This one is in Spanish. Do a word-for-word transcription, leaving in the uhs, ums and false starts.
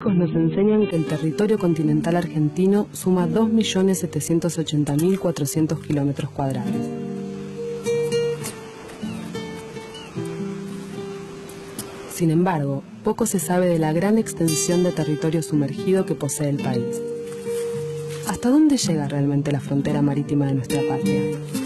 científicos nos enseñan que el territorio continental argentino suma dos millones setecientos ochenta mil cuatrocientos kilómetros cuadrados. Sin embargo, poco se sabe de la gran extensión de territorio sumergido que posee el país. ¿Hasta dónde llega realmente la frontera marítima de nuestra patria?